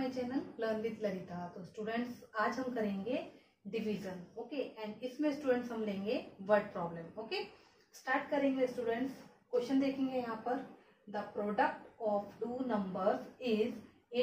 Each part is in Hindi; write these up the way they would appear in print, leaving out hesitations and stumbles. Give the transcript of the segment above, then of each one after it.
My channel learn with Lalita. तो स्टूडेंट्स आज हम करेंगे डिवीजन, ओके, एंड इसमें स्टूडेंट्स हम लेंगे वर्ड प्रॉब्लम। ओके, स्टार्ट करेंगे स्टूडेंट्स। क्वेश्चन देखेंगे यहाँ पर, the product of two numbers is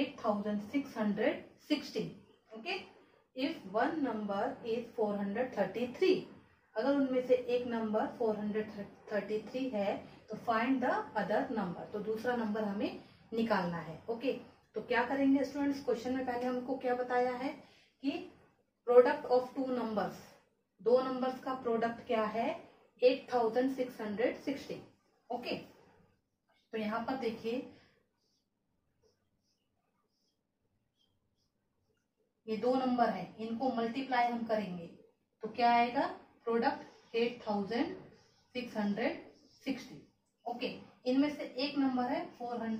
8660। Okay, if one number is 433, अगर उनमें से एक नंबर 433 है तो फाइंड द अदर नंबर, तो दूसरा नंबर हमें निकालना है। ओके, तो क्या करेंगे स्टूडेंट्स, क्वेश्चन में पहले हमको क्या बताया है कि प्रोडक्ट ऑफ टू नंबर्स, दो नंबर्स का प्रोडक्ट क्या है 8660। ओके, तो यहां पर देखिए ये दो नंबर है, इनको मल्टीप्लाई हम करेंगे तो क्या आएगा, प्रोडक्ट 8660। ओके, इनमें से एक नंबर है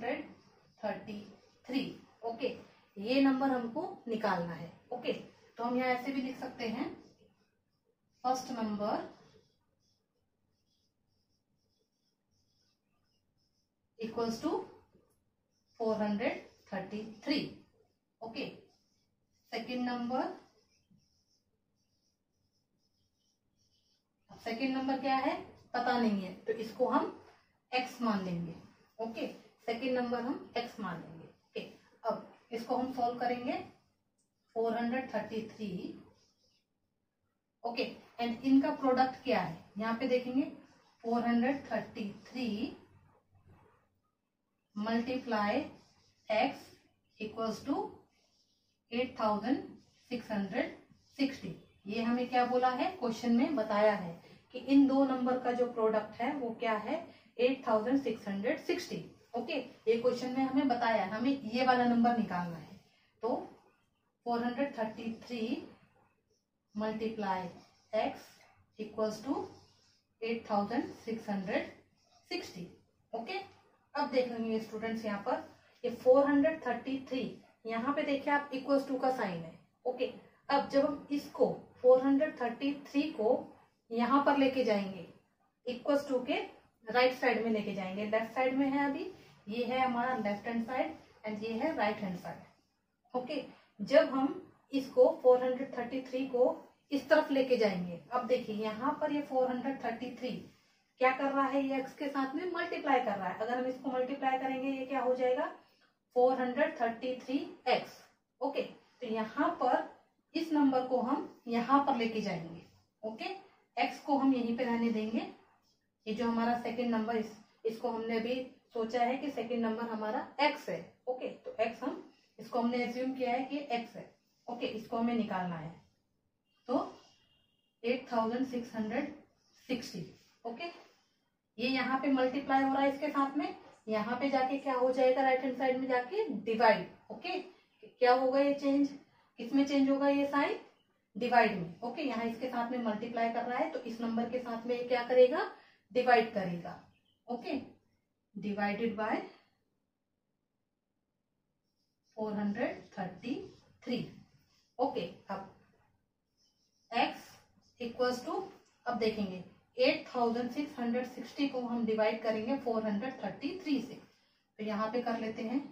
433। ओके, ये नंबर हमको निकालना है। ओके, तो हम यहाँ ऐसे भी लिख सकते हैं, first number equals to 433। Okay, second number क्या है पता नहीं है, तो इसको हम x मान लेंगे। ओके, सेकेंड नंबर हम x मान लेंगे। ओके, अब इसको हम सॉल्व करेंगे 433। ओके, एंड इनका प्रोडक्ट क्या है, यहाँ पे देखेंगे 433 मल्टीप्लाई x इक्वल्स टू 8660। ये हमें क्या बोला है, क्वेश्चन में बताया है कि इन दो नंबर का जो प्रोडक्ट है वो क्या है 8660। ओके, ये क्वेश्चन में हमें बताया है, हमें ये वाला नंबर निकालना है। तो 433 multiply x equals to 8660। Okay, अब देखेंगे स्टूडेंट्स यहाँ पर ये 433, यहाँ पे देखिए आप इक्वल्स टू का साइन है। ओके, अब जब हम इसको 433 को यहाँ पर लेके जाएंगे, इक्वल्स टू के राइट साइड में लेके जाएंगे, लेफ्ट साइड में है अभी, ये है हमारा लेफ्ट हैंड साइड एंड ये है राइट हैंड साइड। ओके, जब हम इसको 433 को इस तरफ लेके जाएंगे, अब देखिए यहाँ पर ये 433 क्या कर रहा है, ये x के साथ में मल्टीप्लाई कर रहा है। अगर हम इसको मल्टीप्लाई करेंगे ये क्या हो जाएगा 433x। ओके, तो यहाँ पर इस नंबर को हम यहाँ पर लेके जाएंगे। ओके, x को हम यहीं पे रहने देंगे, ये जो हमारा सेकंड नंबर इसको हमने अभी सोचा है कि सेकंड नंबर हमारा x है। ओके, तो x हम इसको हमने एज्यूम किया है कि x है। ओके, इसको हमें निकालना है, तो 8660। ओके, ये यहाँ पे मल्टीप्लाई हो रहा है इसके साथ में, यहाँ पे जाके क्या हो जाएगा, राइट हैंड साइड में जाके डिवाइड। ओके, क्या होगा ये चेंज, किसमें चेंज होगा ये साइन, डिवाइड में। ओके, यहाँ इसके साथ में मल्टीप्लाई कर रहा है तो इस नंबर के साथ में ये क्या करेगा, डिवाइड करेगा। Okay, divided by 433। ओके, अब x इक्वल्स टू, अब देखेंगे 8660 को हम डिवाइड करेंगे 433 से, तो यहाँ पे कर लेते हैं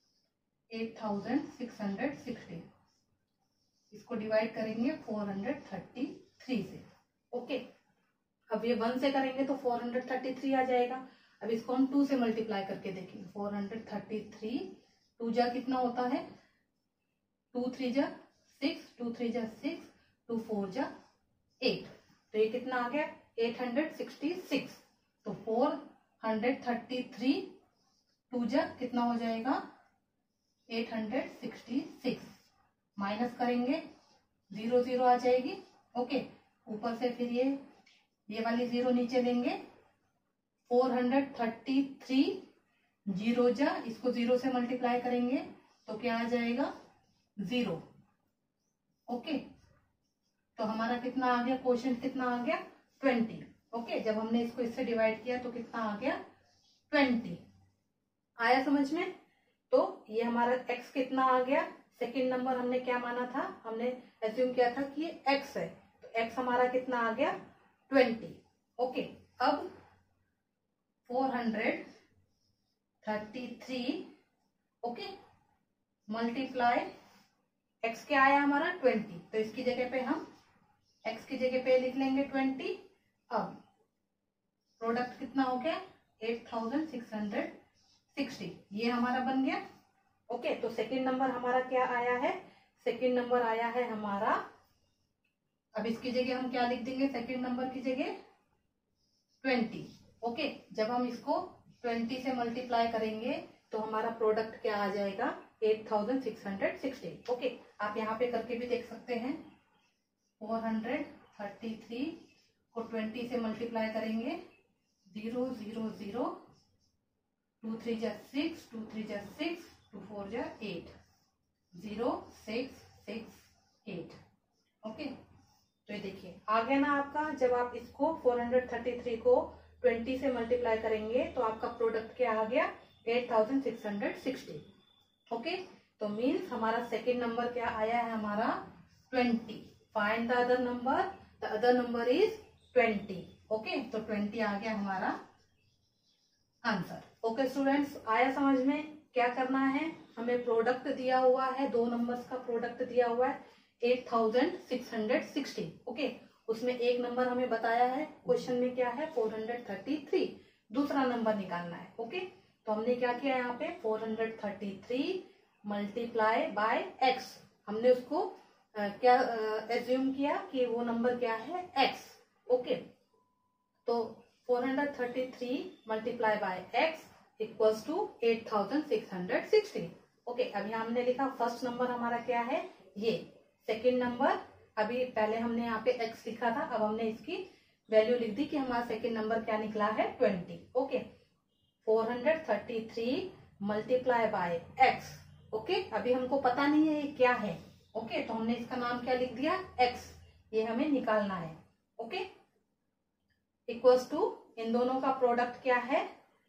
8660, इसको डिवाइड करेंगे 433 से। ओके, अब ये 1 से करेंगे तो 433 आ जाएगा। अब इसको हम 2 से मल्टीप्लाई करके देखेंगे, 433 2 जा कितना होता है, 2 3 जा 6, 2 3 जा 6, 2 4 जा 8, तो ये कितना आ गया 866। तो 433 2 जा कितना हो जाएगा 866, माइनस करेंगे 0 0 आ जाएगी। ओके, ऊपर से फिर ये वाली 0 नीचे लेंगे, 433 0 जा, इसको 0 से मल्टीप्लाई करेंगे तो क्या आ जाएगा 0। ओके, तो हमारा कितना आ गया, क्वोशिएंट कितना आ गया 20। ओके, जब हमने इसको इससे डिवाइड किया तो कितना आ गया 20। आया समझ में, तो ये हमारा x कितना आ गया, सेकेंड नंबर हमने क्या माना था, हमने एज्यूम किया था कि ये x है, तो x हमारा कितना आ गया 20। ओके, अब 433 ओके मल्टीप्लाई x क्या आया हमारा 20, तो इसकी जगह पे हम x की जगह पे लिख लेंगे 20। अब प्रोडक्ट कितना हो गया 8660, ये हमारा बन गया। ओके, तो सेकंड नंबर हमारा क्या आया है, सेकंड नंबर आया है हमारा, अब इसकी जगह हम क्या लिख देंगे, सेकंड नंबर की जगह 20। ओके, जब हम इसको 20 से मल्टीप्लाई करेंगे तो हमारा प्रोडक्ट क्या आ जाएगा 8660। ओके, आप यहाँ पे करके भी देख सकते हैं। 433 को 20 से मल्टीप्लाई करेंगे, 0 0 0, 2 3 जा 6, 2 3 जा 6, 2 4 जा 8, 0 6 6 8। ओके, तो ये देखिए आ गया ना आपका। जब आप इसको 433 को 20 से मल्टीप्लाई करेंगे तो आपका प्रोडक्ट क्या आ गया 8660। ओके, तो मीन्स हमारा सेकेंड नंबर क्या आया है हमारा 20। Find the other number, the other number is 20। Okay, तो 20 आ गया हमारा आंसर। ओके स्टूडेंट्स, आया समझ में क्या करना है, हमें प्रोडक्ट दिया हुआ है, दो नंबर्स का प्रोडक्ट दिया हुआ है 8660। ओके, उसमें एक नंबर हमें बताया है क्वेश्चन में क्या है 433, दूसरा नंबर निकालना है। ओके, तो हमने क्या किया यहाँ पे 433 मल्टीप्लाई बाय एक्स, हमने उसको क्या एज्यूम किया कि वो नंबर क्या है एक्स। ओके, तो 433 multiply by x equals to 8660। Okay, अभी हमने लिखा फर्स्ट नंबर हमारा क्या है ये, सेकेंड नंबर अभी पहले हमने यहाँ पे x लिखा था, अब हमने इसकी वैल्यू लिख दी कि हमारा सेकेंड नंबर क्या निकला है 20। Okay, 433 multiply by x। Okay, अभी हमको पता नहीं है ये क्या है। ओके, तो हमने इसका नाम क्या लिख दिया x, ये हमें निकालना है। ओके, इक्वल्स टू इन दोनों का प्रोडक्ट क्या है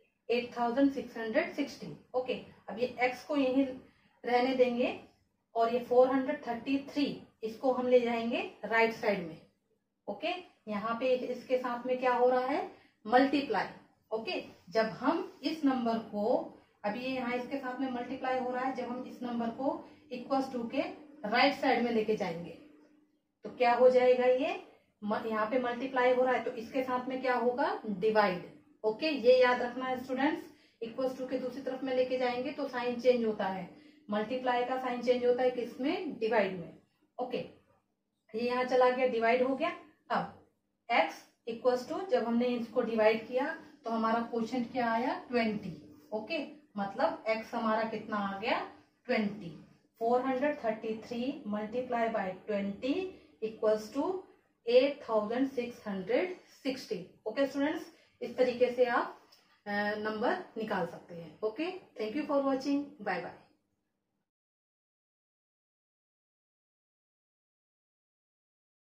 8660। ओके, अब ये x को यहीं रहने देंगे और ये 433 इसको हम ले जाएंगे राइट साइड में। ओके, यहाँ पे इसके साथ में क्या हो रहा है मल्टीप्लाई। ओके, जब हम इस नंबर को, अभी ये यहाँ इसके साथ में मल्टीप्लाई हो रहा है, जब हम इस नंबर को इक्वल्स टू के राइट साइड में लेके जाएंगे तो क्या हो जाएगा, ये यहाँ पे मल्टीप्लाई हो रहा है तो इसके साथ में क्या होगा डिवाइड। ओके, ये याद रखना है स्टूडेंट्स, इक्वल्स टू के दूसरी तरफ में लेके जाएंगे तो साइन चेंज होता है, मल्टीप्लाई का साइन चेंज होता है किसमें डिवाइड में। ओके, ये यहाँ चला गया, डिवाइड हो गया। अब x इक्वल्स टू, जब हमने इसको डिवाइड किया तो हमारा क्वोशंट क्या आया 20। ओके, मतलब x हमारा कितना आ गया 20। 433 multiply by 20 equals to 8660। Okay students, इस तरीके से आप नंबर निकाल सकते हैं। Okay, thank you for watching, bye bye.